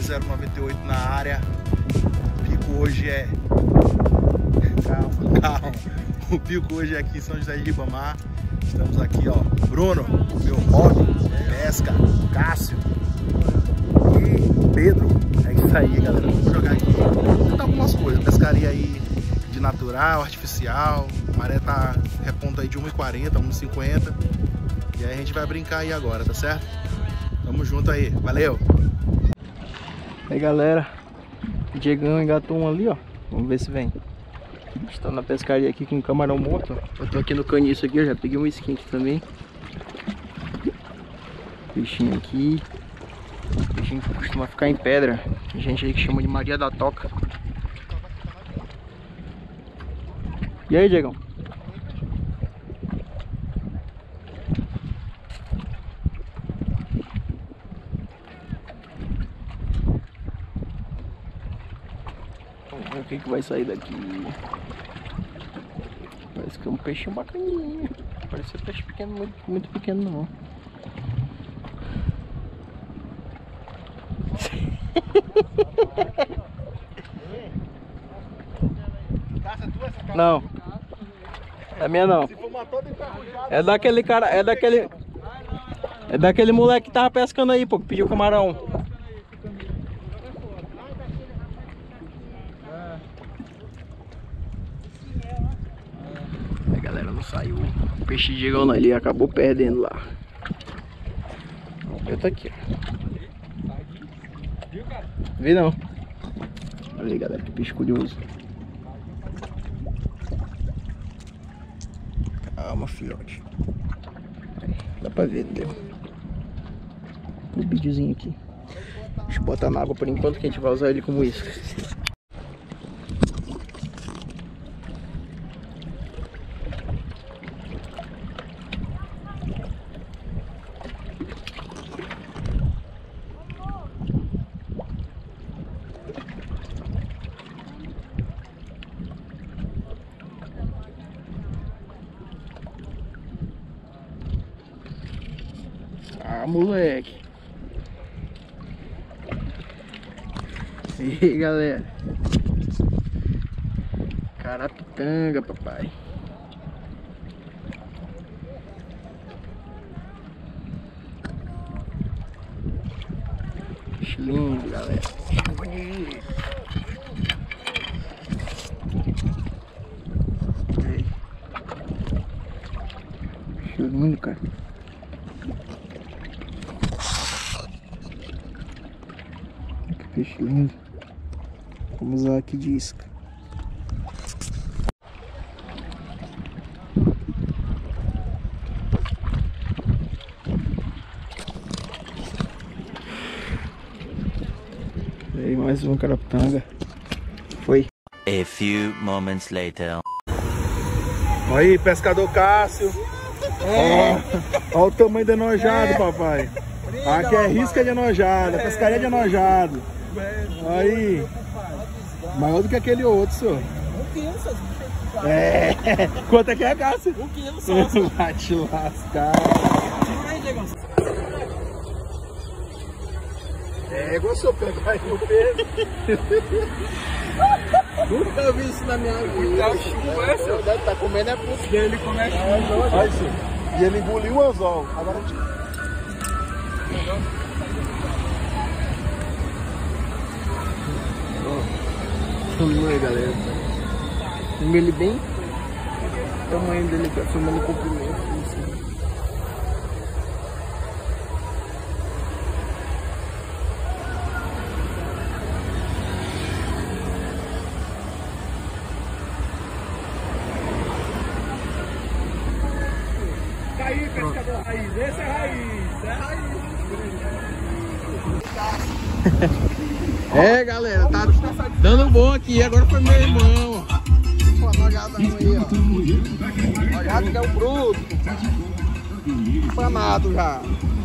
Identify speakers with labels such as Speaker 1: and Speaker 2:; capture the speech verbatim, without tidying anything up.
Speaker 1: zero noventa e oito na área. O pico hoje é... Calma, calma. O pico hoje é aqui em São José de Ribamar. Estamos aqui, ó. Bruno, meu hobby, pesca, Cássio e Pedro. É isso aí, galera. Vamos jogar aqui. Vou tentar algumas coisas. Pescaria aí de natural, artificial. A maré tá reponto aí de uma e quarenta, uma e cinquenta. E aí a gente vai brincar aí agora, tá certo? Tamo junto aí. Valeu!
Speaker 2: Aí, galera. O Diegão engatou um ali, ó. Vamos ver se vem. Estou na pescaria aqui com um camarão morto, ó. Eu tô aqui no caniço aqui, eu já peguei um skin aqui também. Peixinho aqui. Peixinho que costuma ficar em pedra. Tem gente aí que chama de Maria da Toca. E aí, Diegão? Vamos ver o que, que vai sair daqui. Parece que é um peixinho bacaninho. Parece ser peixe pequeno, muito, muito pequeno não. Não. É minha não. É daquele cara, é daquele. É daquele moleque que tava pescando aí, pô, que pediu camarão. A galera não saiu. O peixe chegando ali, acabou perdendo lá. Eu tô aqui, ó. Vi não. Olha aí, galera, que peixe curioso. Calma, filhote. Dá pra ver, entendeu? O videozinho aqui. Deixa eu botar na água por enquanto, que a gente vai usar ele como isca. Ah, moleque. E aí, galera. Carapitanga, papai. Peixe lindo, galera. Peixe bonito. Peixe lindo, cara. Peixe lindo. Vamos usar aqui de isca. E aí, mais uma carapitanga. Foi.
Speaker 3: A few moments later.
Speaker 1: Olha aí, pescador Cássio. Olha o tamanho de enojado, é. Papai. Aqui é risca de enojado, pescaria de enojado. Aí, maior do que aquele outro, senhor.
Speaker 2: Um quilo, só.
Speaker 1: É, quanto é que é, Cássio?
Speaker 2: Um quilo só.
Speaker 1: Vai te lascar. É, gostou de pegar aí no peso. Nunca vi isso na minha vida. Deve estar comendo é puto dele, começa. Olha isso. E ele engoliu o anzol. Agora a gente...
Speaker 2: Vamos aí, galera. Filma ele bem. O tamanho dele tá filmando o comprimento. Assim.
Speaker 1: Tá aí, pescador raiz. Esse é raiz. É raiz.
Speaker 2: É, galera, tá dando bom aqui. Agora foi meu irmão. Pô, nojadão aí, ó. Nojado que é o bruto. Fanado já.